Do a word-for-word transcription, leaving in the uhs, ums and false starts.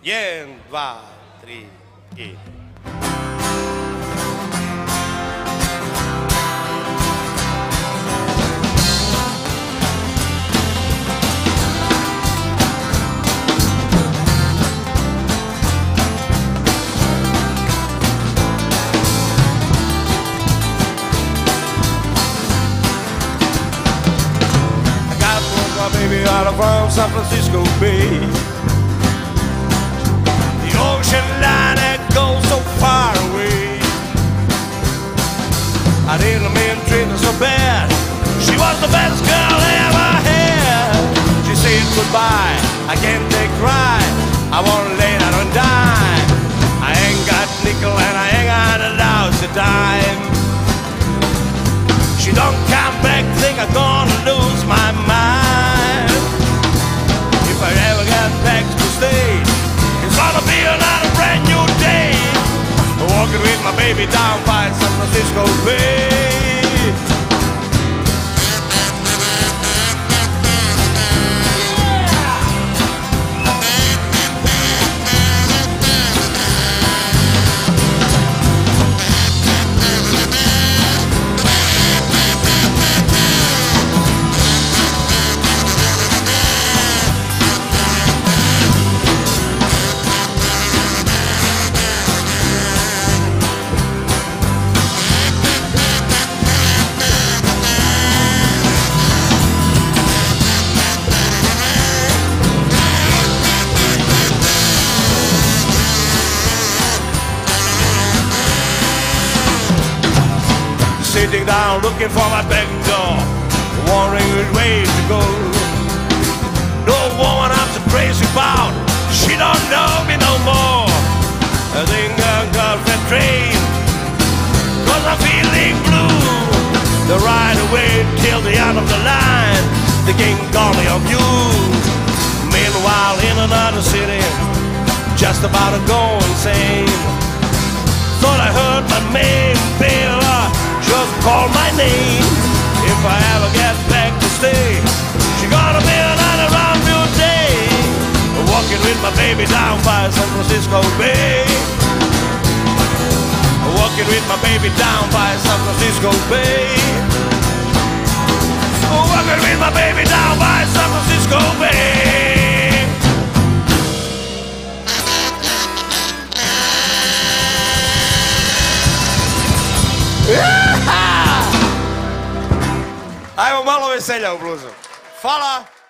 jedan, dva, tri i... My baby out of from San Francisco Bay. The ocean line that goes so far away. I didn't mean to treat her so bad. She was the best girl I ever had. She said goodbye, I can't take cry. I wanna lay down and die. I ain't got nickel and I ain't got a louse a dime. She don't come back, think I'm gonna lose my mind. If I ever get back to stay, it's gonna be another brand new day. Walking with my baby down by San Francisco Bay. Sitting down looking for my back door, wondering which way to go. No woman I'm so crazy about, she don't know me no more. I think I'm girlfriend train, cause I'm feeling blue. The ride away till the end of the line, the king called me of you. Meanwhile in another city, just about to go insane. Thought I heard my main bill, just call my name. If I ever get back to stay, she gonna be another round new day. Walking with my baby down by San Francisco Bay. Walking with my baby down by San Francisco Bay. Walking with my baby down by San Francisco Bay. Ajmo malo veselja u bluzu. Hvala!